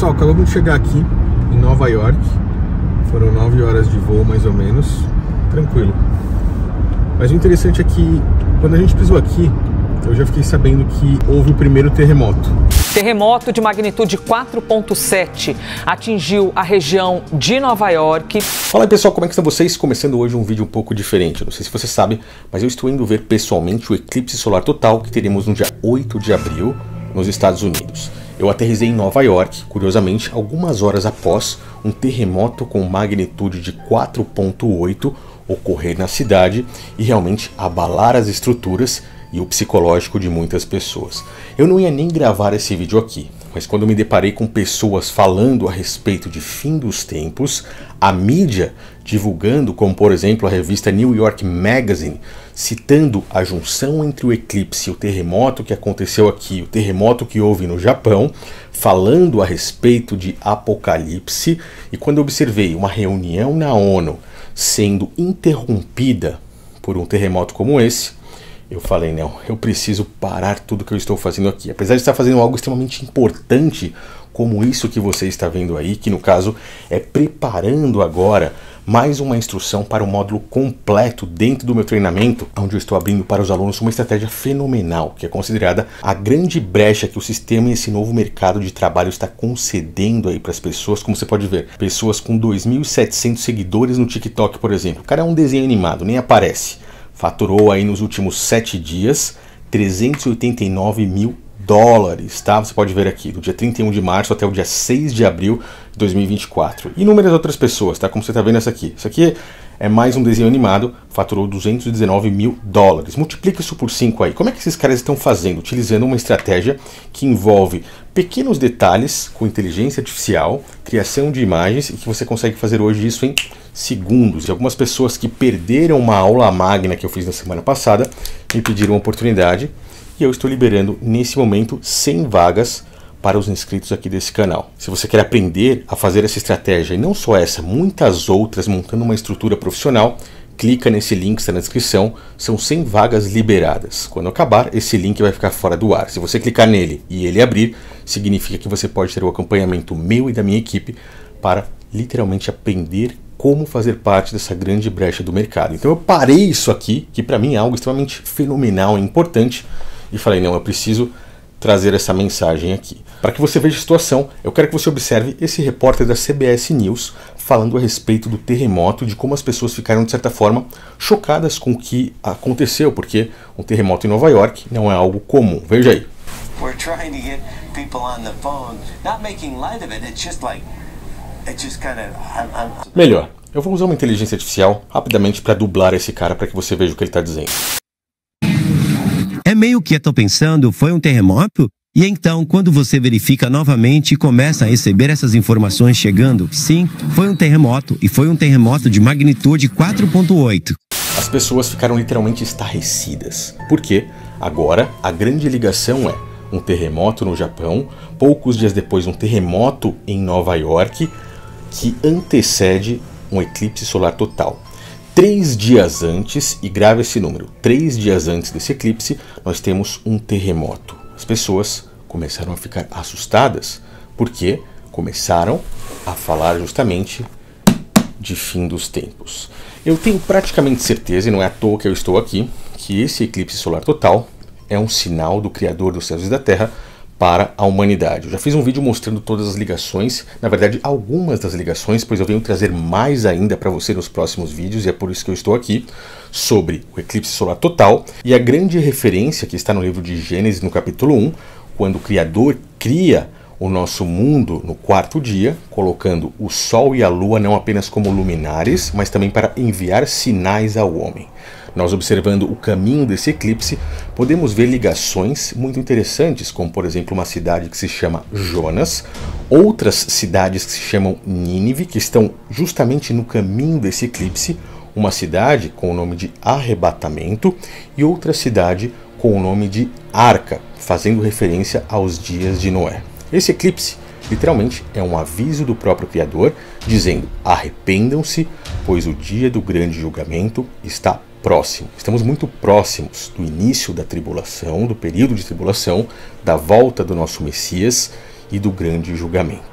Pessoal, acabamos de chegar aqui em Nova York. Foram 9 horas de voo mais ou menos. Tranquilo. Mas o interessante é que quando a gente pisou aqui, eu já fiquei sabendo que houve o primeiro terremoto. Terremoto de magnitude 4.7 atingiu a região de Nova York. Fala aí, pessoal, como é que estão vocês? Começando hoje um vídeo um pouco diferente. Não sei se você sabe, mas eu estou indo ver pessoalmente o eclipse solar total que teremos no dia 8 de abril nos Estados Unidos. Eu aterrissei em Nova York, curiosamente, algumas horas após um terremoto com magnitude de 4.8 ocorrer na cidade e realmente abalar as estruturas e o psicológico de muitas pessoas. Eu não ia nem gravar esse vídeo aqui, mas quando eu me deparei com pessoas falando a respeito de fim dos tempos, a mídia divulgando, como por exemplo a revista New York Magazine, citando a junção entre o eclipse e o terremoto que aconteceu aqui, o terremoto que houve no Japão, falando a respeito de apocalipse, e quando eu observei uma reunião na ONU sendo interrompida por um terremoto como esse, eu falei, não, eu preciso parar tudo que eu estou fazendo aqui. Apesar de estar fazendo algo extremamente importante, como isso que você está vendo aí, que no caso é preparando agora mais uma instrução para o módulo completo dentro do meu treinamento, onde eu estou abrindo para os alunos uma estratégia fenomenal, que é considerada a grande brecha que o sistema e esse novo mercado de trabalho está concedendo aí para as pessoas. Como você pode ver, pessoas com 2.700 seguidores no TikTok, por exemplo. O cara é um desenho animado, nem aparece. Faturou aí nos últimos 7 dias 389 mil dólares, tá? Você pode ver aqui, do dia 31 de março até o dia 6 de abril de 2024. E inúmeras outras pessoas, tá? Como você está vendo essa aqui. Isso aqui é mais um desenho animado, faturou 219 mil dólares. Multiplica isso por 5 aí. Como é que esses caras estão fazendo? Utilizando uma estratégia que envolve pequenos detalhes com inteligência artificial, criação de imagens, e que você consegue fazer hoje isso em segundos. E algumas pessoas que perderam uma aula magna que eu fiz na semana passada me pediram uma oportunidade e eu estou liberando nesse momento 100 vagas para os inscritos aqui desse canal. Se você quer aprender a fazer essa estratégia, e não só essa, muitas outras, montando uma estrutura profissional, clica nesse link, está na descrição, são 100 vagas liberadas. Quando acabar, esse link vai ficar fora do ar. Se você clicar nele e ele abrir, significa que você pode ter o acompanhamento meu e da minha equipe para literalmente aprender como fazer parte dessa grande brecha do mercado. Então eu parei isso aqui, que para mim é algo extremamente fenomenal e importante, e falei, não, eu preciso trazer essa mensagem aqui. Para que você veja a situação, eu quero que você observe esse repórter da CBS News falando a respeito do terremoto, de como as pessoas ficaram, de certa forma, chocadas com o que aconteceu, porque um terremoto em Nova York não é algo comum. Veja aí. We're trying to get people on the phone, not making light of it, it's just like, it's just kind of... Melhor, eu vou usar uma inteligência artificial rapidamente para dublar esse cara para que você veja o que ele está dizendo. É meio que eu tô pensando, foi um terremoto? E então, quando você verifica novamente e começa a receber essas informações chegando, sim, foi um terremoto, e foi um terremoto de magnitude 4.8. As pessoas ficaram literalmente estarrecidas, porque agora a grande ligação é um terremoto no Japão, poucos dias depois um terremoto em Nova York, que antecede um eclipse solar total. 3 dias antes, e grave esse número, 3 dias antes desse eclipse, nós temos um terremoto. As pessoas começaram a ficar assustadas, porque começaram a falar justamente de fim dos tempos. Eu tenho praticamente certeza, e não é à toa que eu estou aqui, que esse eclipse solar total é um sinal do Criador dos céus e da terra para a humanidade. Eu já fiz um vídeo mostrando todas as ligações, na verdade algumas das ligações, pois eu venho trazer mais ainda para você nos próximos vídeos, e é por isso que eu estou aqui, sobre o eclipse solar total, e a grande referência que está no livro de Gênesis, no capítulo 1, quando o Criador cria o nosso mundo no 4º dia, colocando o Sol e a Lua não apenas como luminares, mas também para enviar sinais ao homem. Nós, observando o caminho desse eclipse, podemos ver ligações muito interessantes, como por exemplo uma cidade que se chama Jonas, outras cidades que se chamam Nínive, que estão justamente no caminho desse eclipse, uma cidade com o nome de Arrebatamento e outra cidade com o nome de Arca, fazendo referência aos dias de Noé. Esse eclipse, literalmente, é um aviso do próprio Criador, dizendo: arrependam-se, pois o dia do grande julgamento está próximo. Estamos muito próximos do início da tribulação, do período de tribulação, da volta do nosso Messias e do grande julgamento.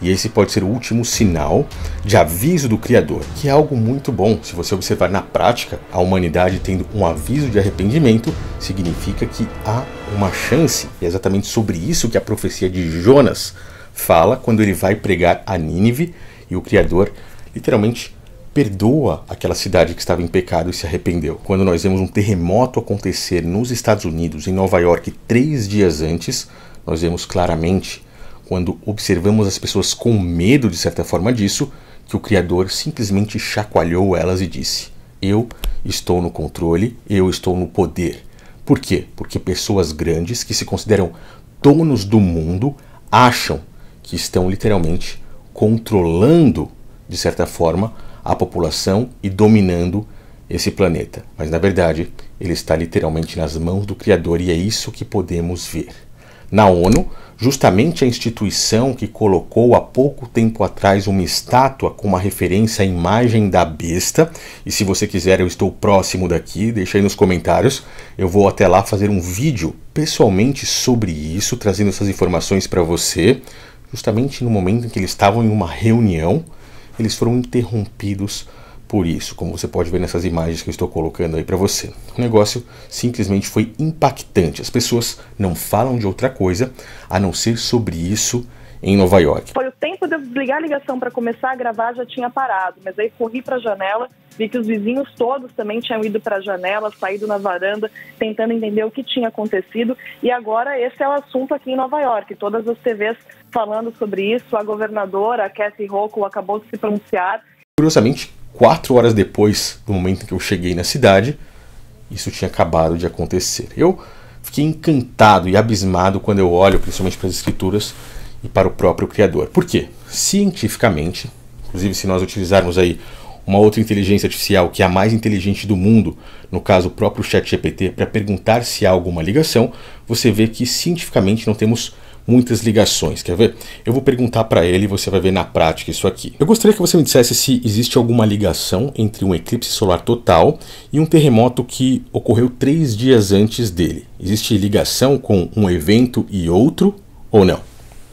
E esse pode ser o último sinal de aviso do Criador, que é algo muito bom. Se você observar na prática, a humanidade tendo um aviso de arrependimento, significa que há uma chance. E é exatamente sobre isso que a profecia de Jonas fala quando ele vai pregar a Nínive e o Criador literalmente perdoa aquela cidade que estava em pecado e se arrependeu. Quando nós vemos um terremoto acontecer nos Estados Unidos, em Nova York, 3 dias antes, nós vemos claramente, quando observamos as pessoas com medo de certa forma disso, que o Criador simplesmente chacoalhou elas e disse: eu estou no controle, eu estou no poder. Por quê? Porque pessoas grandes que se consideram donos do mundo acham que estão literalmente controlando, de certa forma, a população e dominando esse planeta. Mas na verdade, ele está literalmente nas mãos do Criador e é isso que podemos ver. Na ONU, justamente a instituição que colocou há pouco tempo atrás uma estátua com uma referência à imagem da besta, e se você quiser eu estou próximo daqui, deixa aí nos comentários, eu vou até lá fazer um vídeo pessoalmente sobre isso, trazendo essas informações para você, justamente no momento em que eles estavam em uma reunião, eles foram interrompidos por isso, como você pode ver nessas imagens que eu estou colocando aí para você. O negócio simplesmente foi impactante. As pessoas não falam de outra coisa a não ser sobre isso em Nova York. Foi o tempo de eu desligar a ligação para começar a gravar, já tinha parado, mas aí corri para a janela, vi que os vizinhos todos também tinham ido para a janela, saído na varanda, tentando entender o que tinha acontecido, e agora esse é o assunto aqui em Nova York, todas as TVs falando sobre isso, a governadora, a Kathy Hochul, acabou de se pronunciar. Curiosamente, 4 horas depois do momento em que eu cheguei na cidade, isso tinha acabado de acontecer. Eu fiquei encantado e abismado quando eu olho principalmente para as escrituras e para o próprio Criador. Por quê? Cientificamente, inclusive se nós utilizarmos aí uma outra inteligência artificial que é a mais inteligente do mundo, no caso o próprio ChatGPT, para perguntar se há alguma ligação, você vê que cientificamente não temos muitas ligações. Quer ver? Eu vou perguntar para ele e você vai ver na prática isso aqui. Eu gostaria que você me dissesse se existe alguma ligação entre um eclipse solar total e um terremoto que ocorreu 3 dias antes dele. Existe ligação com um evento e outro ou não?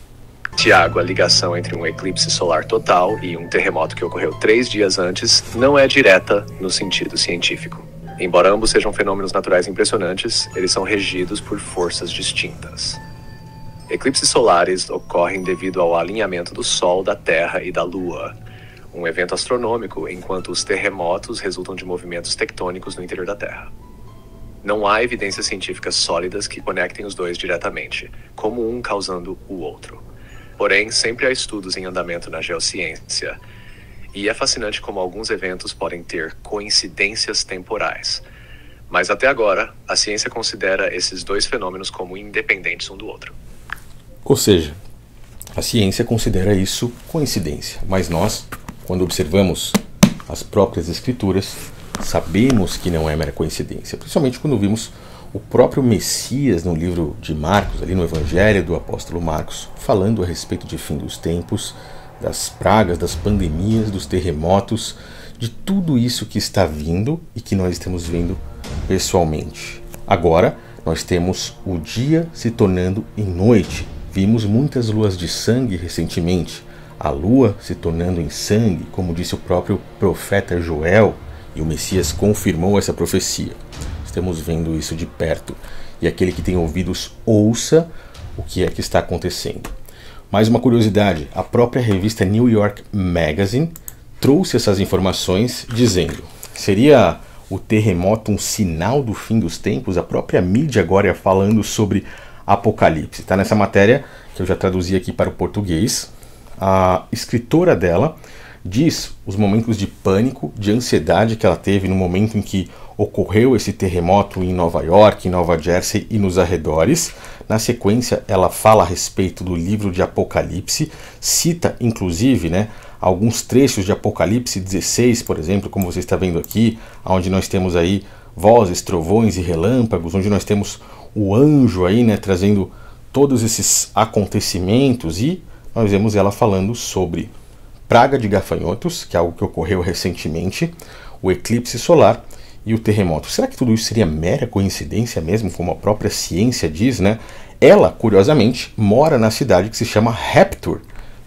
Tiago, a ligação entre um eclipse solar total e um terremoto que ocorreu 3 dias antes não é direta no sentido científico. Embora ambos sejam fenômenos naturais impressionantes, eles são regidos por forças distintas. Eclipses solares ocorrem devido ao alinhamento do Sol, da Terra e da Lua, um evento astronômico, enquanto os terremotos resultam de movimentos tectônicos no interior da Terra. Não há evidências científicas sólidas que conectem os dois diretamente, como um causando o outro. Porém, sempre há estudos em andamento na geociência, e é fascinante como alguns eventos podem ter coincidências temporais. Mas até agora, a ciência considera esses dois fenômenos como independentes um do outro. Ou seja, a ciência considera isso coincidência, mas nós, quando observamos as próprias escrituras, sabemos que não é mera coincidência, principalmente quando vimos o próprio Messias no livro de Marcos, ali no Evangelho do apóstolo Marcos, falando a respeito de fim dos tempos, das pragas, das pandemias, dos terremotos, de tudo isso que está vindo e que nós estamos vendo pessoalmente. Agora, nós temos o dia se tornando em noite. Vimos muitas luas de sangue recentemente, a lua se tornando em sangue, como disse o próprio profeta Joel, e o Messias confirmou essa profecia. Estamos vendo isso de perto, e aquele que tem ouvidos ouça o que é que está acontecendo. Mais uma curiosidade, a própria revista New York Magazine trouxe essas informações dizendo: seria o terremoto um sinal do fim dos tempos? A própria mídia agora falando sobre Apocalipse. Está nessa matéria que eu já traduzi aqui para o português. A escritora dela diz os momentos de pânico, de ansiedade que ela teve no momento em que ocorreu esse terremoto em Nova York, em Nova Jersey e nos arredores. Na sequência, ela fala a respeito do livro de Apocalipse, cita inclusive, alguns trechos de Apocalipse 16, por exemplo, como você está vendo aqui, onde nós temos aí vozes, trovões e relâmpagos, onde nós temos o anjo aí, trazendo todos esses acontecimentos, e nós vemos ela falando sobre praga de gafanhotos, que é algo que ocorreu recentemente, o eclipse solar e o terremoto. Será que tudo isso seria mera coincidência mesmo, como a própria ciência diz, Ela, curiosamente, mora na cidade que se chama Rapture,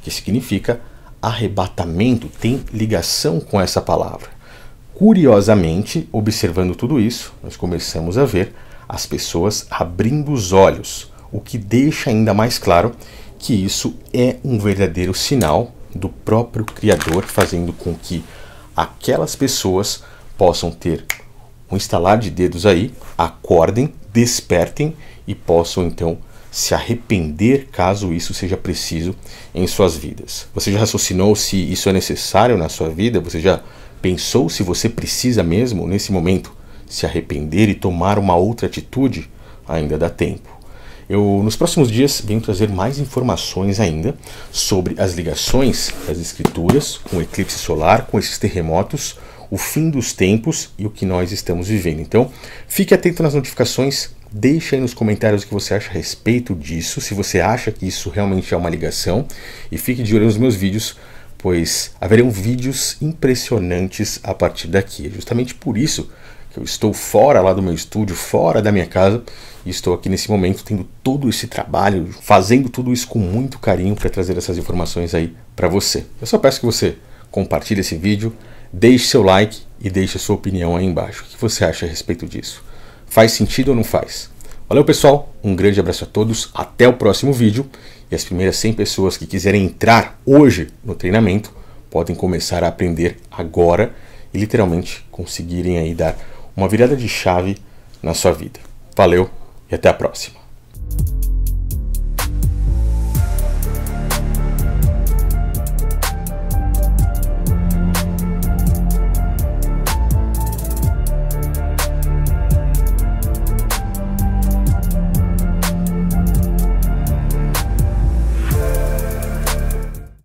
que significa arrebatamento, tem ligação com essa palavra. Curiosamente, observando tudo isso, nós começamos a ver as pessoas abrindo os olhos, o que deixa ainda mais claro que isso é um verdadeiro sinal do próprio Criador, fazendo com que aquelas pessoas possam ter um estalar de dedos aí, acordem, despertem e possam então se arrepender caso isso seja preciso em suas vidas. Você já raciocinou se isso é necessário na sua vida? Você já pensou se você precisa mesmo, nesse momento, se arrepender e tomar uma outra atitude? Ainda dá tempo. Eu, nos próximos dias, venho trazer mais informações ainda sobre as ligações das escrituras com o eclipse solar, com esses terremotos, o fim dos tempos e o que nós estamos vivendo. Então, fique atento nas notificações, deixe aí nos comentários o que você acha a respeito disso, se você acha que isso realmente é uma ligação, e fique de olho nos meus vídeos, pois haverão vídeos impressionantes a partir daqui. É justamente por isso que eu estou fora lá do meu estúdio, fora da minha casa, e estou aqui nesse momento tendo todo esse trabalho, fazendo tudo isso com muito carinho para trazer essas informações aí para você. Eu só peço que você compartilhe esse vídeo, deixe seu like e deixe a sua opinião aí embaixo. O que você acha a respeito disso? Faz sentido ou não faz? Valeu, pessoal, um grande abraço a todos, até o próximo vídeo, e as primeiras 100 pessoas que quiserem entrar hoje no treinamento podem começar a aprender agora e literalmente conseguirem aí dar uma virada de chave na sua vida. Valeu e até a próxima.